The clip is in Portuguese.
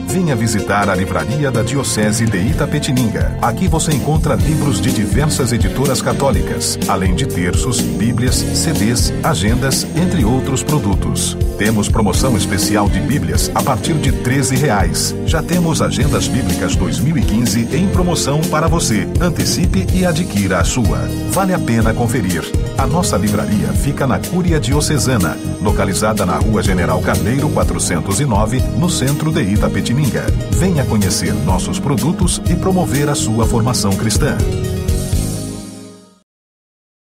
Venha visitar a livraria da Diocese de Itapetininga. Aqui você encontra livros de diversas editoras católicas, além de terços, bíblias, CDs, agendas, entre outros produtos. Temos promoção especial de bíblias a partir de R$13. Já temos agendas bíblicas 2015 em promoção para você. Antecipe e adquira a sua. Vale a pena conferir. A nossa livraria fica na Cúria Diocesana, localizada na Rua General Carneiro 409, no centro de Itapetininga. Venha conhecer nossos produtos e promover a sua formação cristã.